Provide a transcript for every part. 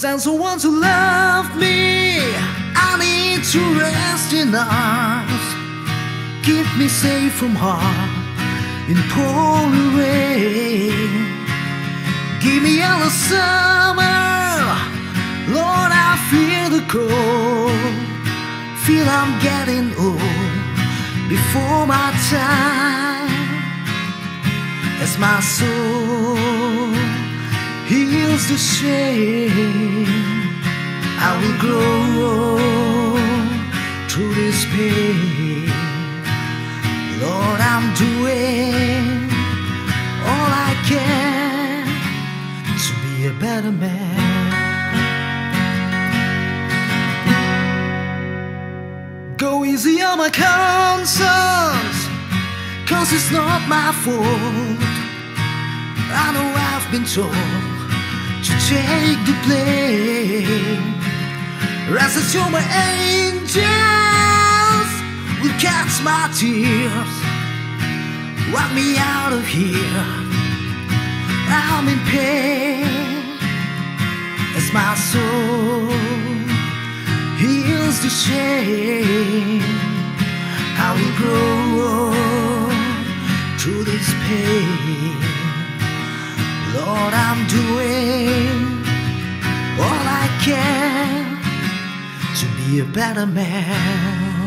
Send someone to love me. I need to rest in arms. Keep me safe from harm in pouring rain. Give me all the summer, Lord, I feel the cold. Feel I'm getting old before my time. As my soul heals the shame, I will grow through this pain. Lord, I'm doing all I can to be a better man. Go easy on my conscience, 'cause it's not my fault. I know I've been told to take the blame. Rest assured my angels will catch my tears. Walk me out of here, I'm in pain. As my soul heals the shame, I will grow through this pain. Lord, I'm doing all I can to be a better man.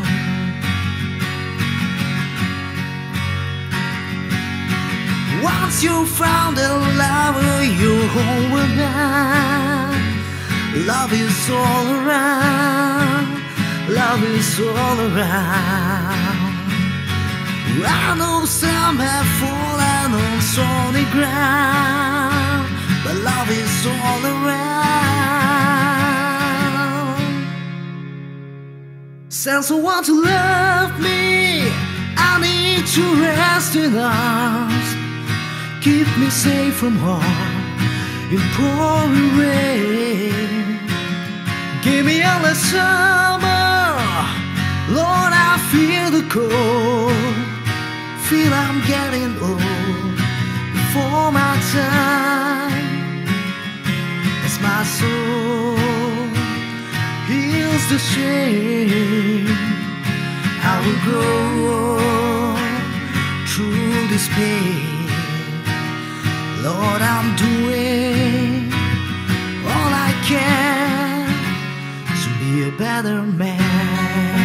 Once you found a lover, you're home with me. Love is all around, love is all around. I know some have fallen on stony ground, but love is all around. Send someone to love me. I need to rest in arms. Keep me safe from harm in pouring rain. Give me all the summer, Lord, I feel the cold. Feel I'm getting old before my time. As my soul heals the shame, I will grow through this pain. Lord, I'm doing all I can to be a better man.